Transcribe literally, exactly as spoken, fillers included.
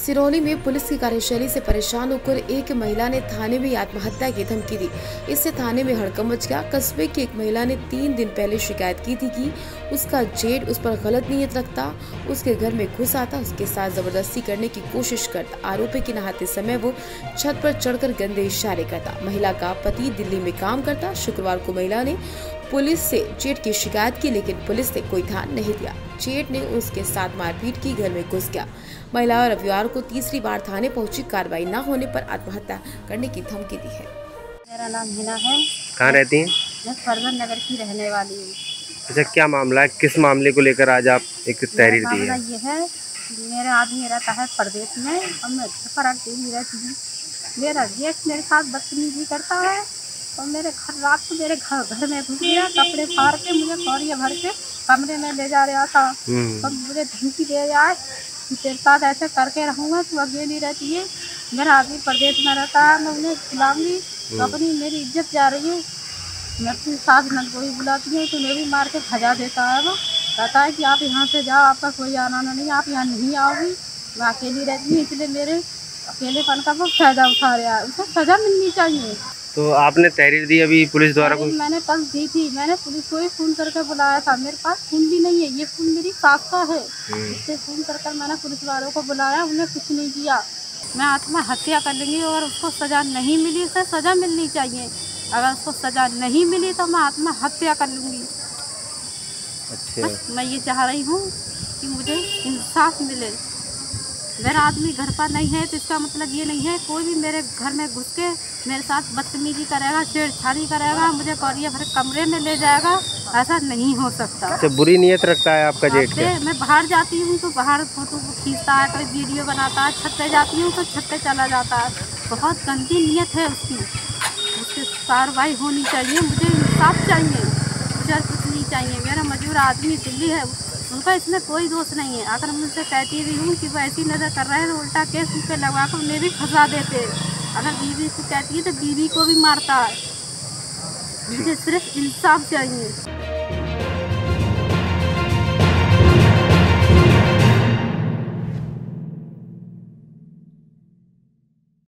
सिरौली में पुलिस की कार्यशैली से परेशान होकर एक महिला ने थाने में आत्महत्या की धमकी दी। इससे थाने में हड़कंप मच गया। कस्बे की एक महिला ने तीन दिन पहले शिकायत की थी कि उसका जेठ उस पर गलत नीयत रखता, उसके घर में घुस आता, उसके साथ जबरदस्ती करने की कोशिश करता। आरोपी के नहाते समय वो छत पर चढ़कर गंदे इशारे करता। महिला का पति दिल्ली में काम करता। शुक्रवार को महिला ने पुलिस से जेठ की शिकायत की, लेकिन पुलिस ने कोई ध्यान नहीं दिया। जेठ ने उसके साथ मारपीट की, घर में घुस गया। महिला रविवार को तीसरी बार थाने पहुंची। कार्रवाई न होने पर आत्महत्या करने की धमकी दी है। मेरा नाम हिना है। कहाँ रहती हैं? मैं फरमान नगर की रहने वाली हूँ। अच्छा, क्या मामला है? किस मामले को लेकर आज आप एक तहरीर दी है? मामला ये है, मेरा आदमी रहता है प्रदेश में और मैं घर पर अकेली रहती हूँ। मेरा जेठ मेरे साथ बदतमीजी करता है और मेरे घर रात को मेरे घर घर में घुस गया, कपड़े फाड़ के मुझे कौड़िया भर के कमरे में ले जा रहा था। तो मुझे धमकी दे रहा है कि तेरे साथ ऐसे करके रहूँगा, तू अकेली रहती है। मेरा आदमी प्रदेश में रहता है, मैं उन्हें खिलाऊंगी तो अपनी मेरी इज्जत जा रही है। मैं अपनी सास नंद को भी बुलाती हूँ तो मैं भी मार के भजा देता है। वो कहता है कि आप यहाँ से जाओ, आपका कोई आना नहीं, आप यहाँ नहीं आओगी। मैं अकेली रहती हूँ, इसलिए मेरे अकेलेपन का वो फायदा उठा रहा है। उसे सजा मिलनी चाहिए। तो आपने तहरीर दी अभी पुलिस द्वारा? कोई मैंने कल दी थी, मैंने पुलिस को ही फोन करके बुलाया था। मेरे पास फोन भी नहीं है, ये फोन मेरी सास का है। इससे फोन कर कर मैंने पुलिस वालों को बुलाया, उन्हें कुछ नहीं किया। मैं आत्महत्या कर लूँगी और उसको सज़ा नहीं मिली, उसे सज़ा मिलनी चाहिए। अगर उसको सज़ा नहीं मिली तो मैं आत्महत्या कर लूँगी। अच्छा, बस मैं ये चाह रही हूँ कि मुझे इंसाफ मिले। मेरा आदमी घर पर नहीं है तो इसका मतलब ये नहीं है कोई भी मेरे घर में घुस के मेरे साथ बदतमीजी करेगा, छेड़छाड़ी करेगा, मुझे कौड़िया भर कमरे में ले जाएगा। ऐसा नहीं हो सकता। अच्छा, बुरी नीयत रखता है आपका जेठ? मैं बाहर जाती हूँ तो बाहर फोटो खींचता है, कोई वीडियो बनाता है। छत पे जाती हूँ तो छत पे चला जाता है। बहुत गंदी नीयत है उसकी। उसकी कार्रवाई होनी चाहिए। मुझे इंसाफ चाहिए, मुझे कुछ नहीं चाहिए। मेरा मजदूर आदमी दिल्ली है, उनका इसमें कोई दोष नहीं है। अगर मैं उनसे कहती भी हूँ कि वो ऐसी नज़र कर रहे हैं तो उल्टा केस उन पर लगवा कर उन्हें भी फंसा देते। अगर बीवी को कहती है तो बीवी को भी मारता है। मुझे सिर्फ इंसाफ चाहिए।